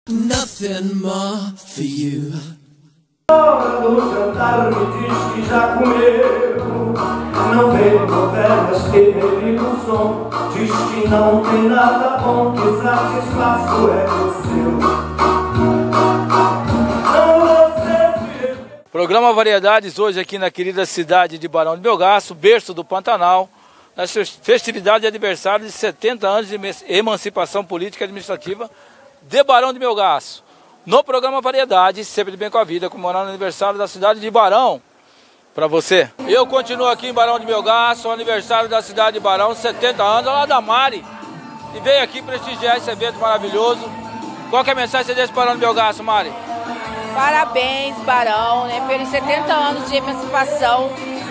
Nothing more for you. No jantar me diz que já comeu. Não vê novelas que revive o som. Diz que não tem nada bom, que satisfaço é o seu. Programa Variedades hoje aqui na querida cidade de Barão de Melgaço, berço do Pantanal, nas festividades de aniversário de 70 anos de emancipação política e administrativa de Barão de Melgaço. No programa Variedades, sempre de bem com a vida, comemorando o aniversário da cidade de Barão. Para você. Eu continuo aqui em Barão de Melgaço, aniversário da cidade de Barão, 70 anos, ao lado da Mari. E veio aqui prestigiar esse evento maravilhoso. Qual que é a mensagem que você deixa para Barão de Melgaço, Mari? Parabéns, Barão, né, pelos 70 anos de emancipação.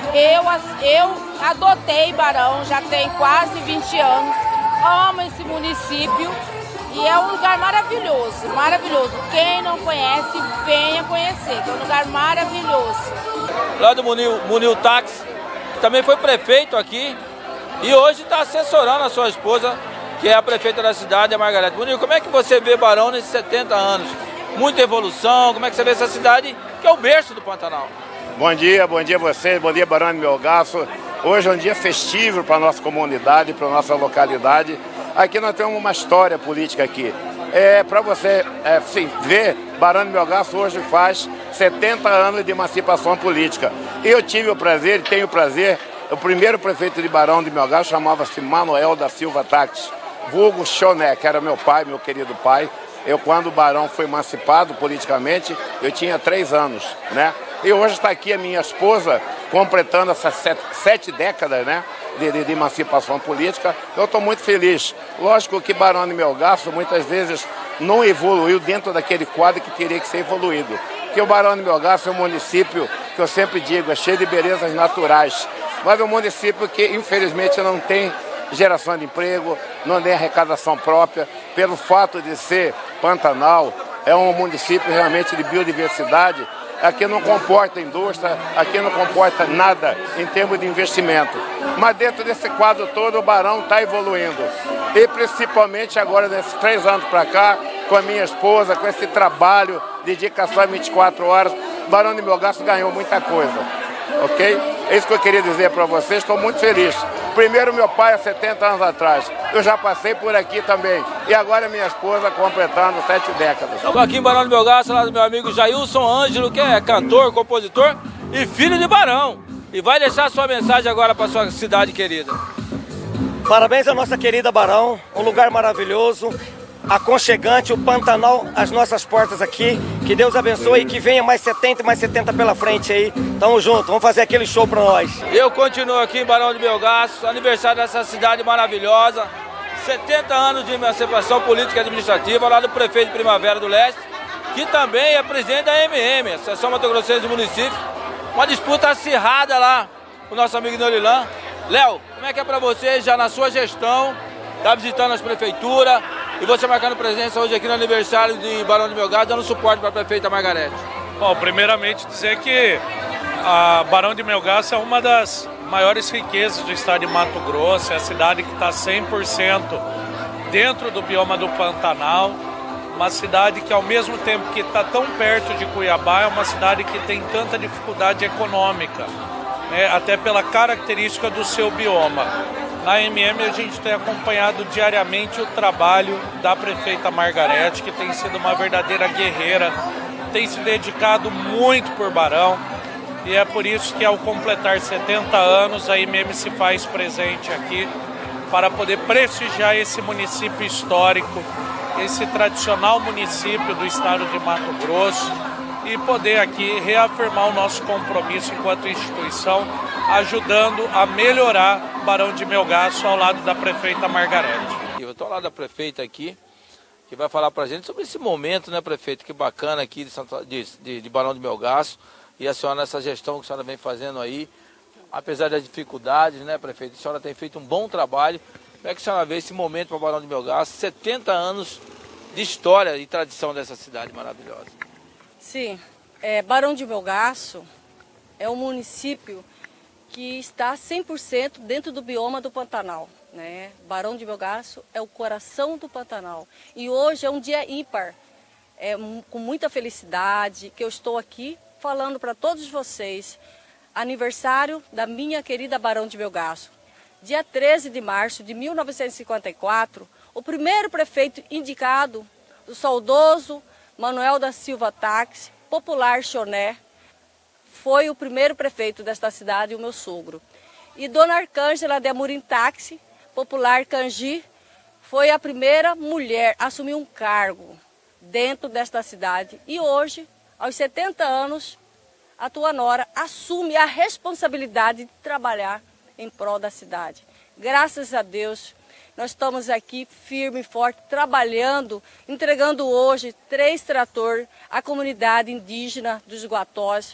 Eu adotei Barão, já tem quase 20 anos. Amo esse município e é um lugar maravilhoso, maravilhoso. Quem não conhece, venha conhecer, que é um lugar maravilhoso. Lá do Munil Táxi, que também foi prefeito aqui e hoje está assessorando a sua esposa, que é a prefeita da cidade, a Margarete. Munil, como é que você vê Barão nesses 70 anos? Muita evolução, como é que você vê essa cidade, que é o berço do Pantanal? Bom dia a vocês, bom dia Barão de Melgaço. Hoje é um dia festivo para a nossa comunidade, para a nossa localidade. Aqui nós temos uma história política aqui. Para você ver, Barão de Melgaço hoje faz 70 anos de emancipação política. Eu tive o prazer e tenho o prazer, o primeiro prefeito de Barão de Melgaço chamava-se Manuel da Silva Táxi, vulgo Choné, que era meu pai, meu querido pai. Quando o Barão foi emancipado politicamente, eu tinha 3 anos, né? E hoje está aqui a minha esposa, completando essas 7 décadas, né, de emancipação política. Eu estou muito feliz. Lógico que Barão de Melgaço muitas vezes não evoluiu dentro daquele quadro que teria que ser evoluído. Porque o Barão de Melgaço é um município que eu sempre digo, é cheio de belezas naturais, mas é um município que infelizmente não tem geração de emprego, não tem arrecadação própria, pelo fato de ser Pantanal, é um município realmente de biodiversidade. Aqui não comporta indústria, aqui não comporta nada em termos de investimento. Mas dentro desse quadro todo o Barão está evoluindo. E principalmente agora, nesses 3 anos para cá, com a minha esposa, com esse trabalho, dedicação a 24 horas, o Barão de Melgaço ganhou muita coisa. Ok? É isso que eu queria dizer para vocês, estou muito feliz. Primeiro meu pai há 70 anos atrás, eu já passei por aqui também. E agora minha esposa completando 7 décadas. Estamos aqui em Barão de Melgaço, lá do meu amigo Jailson Ângelo, que é cantor, compositor e filho de Barão. E vai deixar sua mensagem agora para sua cidade querida. Parabéns à nossa querida Barão, um lugar maravilhoso, aconchegante, o Pantanal, as nossas portas aqui. Que Deus abençoe e que venha mais 70 e mais 70 pela frente aí. Tamo junto, vamos fazer aquele show pra nós. Eu continuo aqui em Barão de Melgaço, aniversário dessa cidade maravilhosa. 70 anos de emancipação política e administrativa, lá do prefeito de Primavera do Leste, que também é presidente da MM, Associação Mato Grossense do município. Uma disputa acirrada lá, o nosso amigo Norilan. Léo, como é que é pra você, já na sua gestão, tá visitando as prefeituras, e você marcando presença hoje aqui no aniversário de Barão de Melgaço, dando suporte para a prefeita Margarete? Bom, primeiramente dizer que a Barão de Melgaço é uma das maiores riquezas do estado de Mato Grosso, é a cidade que está 100% dentro do bioma do Pantanal, uma cidade que ao mesmo tempo que está tão perto de Cuiabá, é uma cidade que tem tanta dificuldade econômica, né, até pela característica do seu bioma. Na MM a gente tem acompanhado diariamente o trabalho da prefeita Margarete, que tem sido uma verdadeira guerreira, tem se dedicado muito por Barão, e é por isso que ao completar 70 anos a MM se faz presente aqui para poder prestigiar esse município histórico, esse tradicional município do estado de Mato Grosso, e poder aqui reafirmar o nosso compromisso enquanto instituição, ajudando a melhorar Barão de Melgaço ao lado da prefeita Margarete. Eu estou ao lado da prefeita aqui, que vai falar para a gente sobre esse momento, né, prefeito? Que bacana aqui de Barão de Melgaço, e a senhora nessa gestão que a senhora vem fazendo aí, apesar das dificuldades, né, prefeito? A senhora tem feito um bom trabalho. Como é que a senhora vê esse momento para Barão de Melgaço? 70 anos de história e tradição dessa cidade maravilhosa. Sim, Barão de Melgaço é um município que está 100% dentro do bioma do Pantanal, né? Barão de Melgaço é o coração do Pantanal. E hoje é um dia ímpar, com muita felicidade que eu estou aqui falando para todos vocês. Aniversário da minha querida Barão de Melgaço. Dia 13 de março de 1954, o primeiro prefeito indicado, o saudoso Manuel da Silva Táxi, popular Choné, foi o primeiro prefeito desta cidade, o meu sogro. E Dona Arcângela de Amorim Táxi, popular Cangi, foi a primeira mulher a assumir um cargo dentro desta cidade. E hoje, aos 70 anos, a tua nora assume a responsabilidade de trabalhar em prol da cidade. Graças a Deus, nós estamos aqui firme e forte, trabalhando, entregando hoje 3 tratores à comunidade indígena dos Guatós,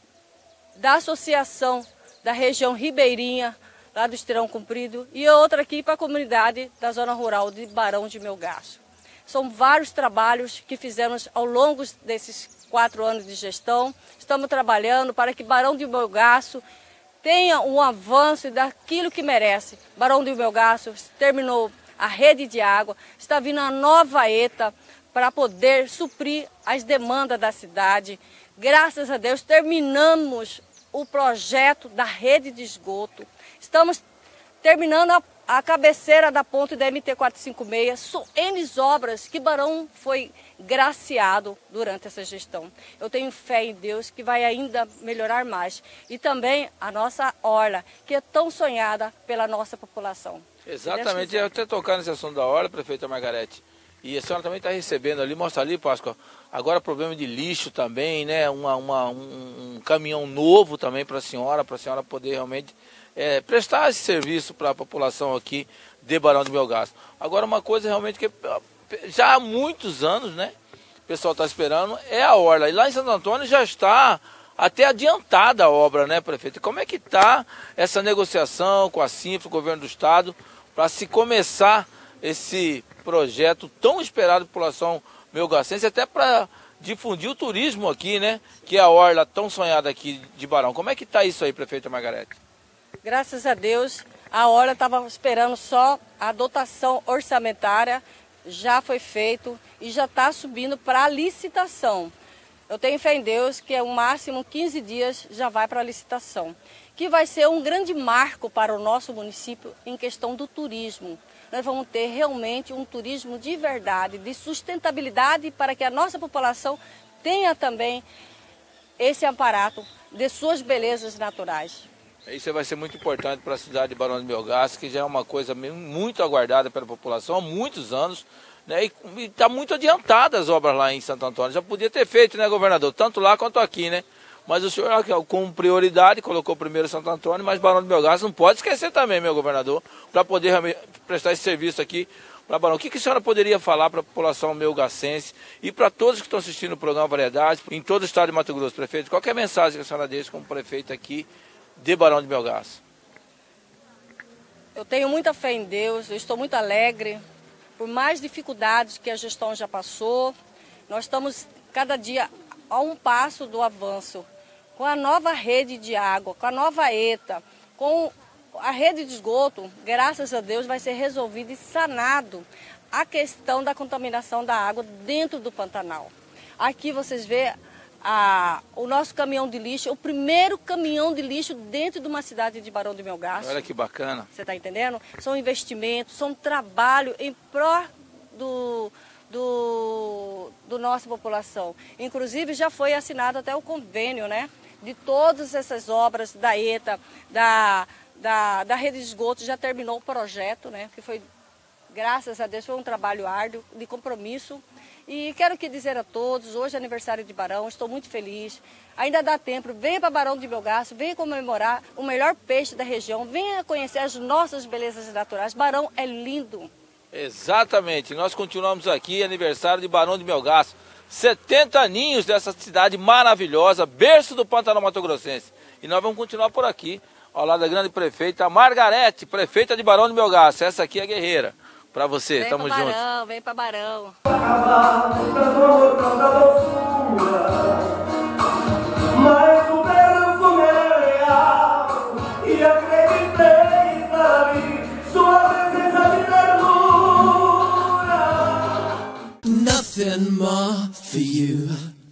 da associação da região ribeirinha, lá do Estirão Comprido, e outra aqui para a comunidade da zona rural de Barão de Melgaço. São vários trabalhos que fizemos ao longo desses 4 anos de gestão. Estamos trabalhando para que Barão de Melgaço tenha um avanço daquilo que merece. Barão de Melgaço terminou a rede de água, está vindo a nova ETA para poder suprir as demandas da cidade. Graças a Deus terminamos o projeto da rede de esgoto. Estamos terminando a cabeceira da ponte da MT-456, são N obras que Barão foi graciado durante essa gestão. Eu tenho fé em Deus que vai ainda melhorar mais. E também a nossa orla, que é tão sonhada pela nossa população. Exatamente, eu até tocar nesse assunto da orla, prefeita Margarete. E a senhora também está recebendo ali, mostra ali, Páscoa, agora problema de lixo também, né? Um caminhão novo também para a senhora poder realmente prestar esse serviço para a população aqui de Barão de Melgaço. Agora uma coisa realmente que já há muitos anos, né? O pessoal está esperando, é a orla. E lá em Santo Antônio já está até adiantada a obra, né, prefeito? Como é que está essa negociação com a Sinfra, o governo do estado, para se começar esse projeto tão esperado pela população melgacense, até para difundir o turismo aqui, né? Que é a orla tão sonhada aqui de Barão. Como é que está isso aí, prefeita Margarete? Graças a Deus, a orla estava esperando só a dotação orçamentária, já foi feito e já está subindo para a licitação. Eu tenho fé em Deus que o máximo 15 dias já vai para a licitação, que vai ser um grande marco para o nosso município em questão do turismo. Nós vamos ter realmente um turismo de verdade, de sustentabilidade, para que a nossa população tenha também esse aparato de suas belezas naturais. Isso vai ser muito importante para a cidade de Barão de Melgaço, que já é uma coisa muito aguardada pela população há muitos anos, né? E está muito adiantada as obras lá em Santo Antônio. Já podia ter feito, né, governador? Tanto lá quanto aqui, né? Mas o senhor, com prioridade, colocou primeiro Santo Antônio, mas Barão de Melgaço não pode esquecer também, meu governador, para poder prestar esse serviço aqui para Barão. O que a senhora poderia falar para a população melgacense e para todos que estão assistindo o programa Variedades, em todo o estado de Mato Grosso, prefeito? Qual que é a mensagem que a senhora deixa como prefeito aqui de Barão de Melgaço? Eu tenho muita fé em Deus, eu estou muito alegre, por mais dificuldades que a gestão já passou. Nós estamos cada dia a um passo do avanço, com a nova rede de água, com a nova ETA, com a rede de esgoto. Graças a Deus vai ser resolvido e sanado a questão da contaminação da água dentro do Pantanal. Aqui vocês veem o nosso caminhão de lixo, o primeiro caminhão de lixo dentro de uma cidade de Barão de Melgaço. Olha que bacana. Você está entendendo? São investimentos, são trabalho em pró do nossa população. Inclusive já foi assinado até o convênio, né? De todas essas obras da ETA, da rede de esgoto, já terminou o projeto, né? Que foi, graças a Deus, foi um trabalho árduo, de compromisso. E quero aqui dizer a todos, hoje é aniversário de Barão, estou muito feliz. Ainda dá tempo, venha para Barão de Melgaço, venha comemorar o melhor peixe da região, venha conhecer as nossas belezas naturais. Barão é lindo. Exatamente, nós continuamos aqui, aniversário de Barão de Melgaço. 70 aninhos dessa cidade maravilhosa, berço do Pantanal Mato Grossense. E nós vamos continuar por aqui, ao lado da grande prefeita Margarete, prefeita de Barão de Melgaço. Essa aqui é guerreira. Pra você, vem tamo junto. Vem pra Barão. Mas o perfume era real e acreditei estar ali, sua presença de ternura. Nothing more for you.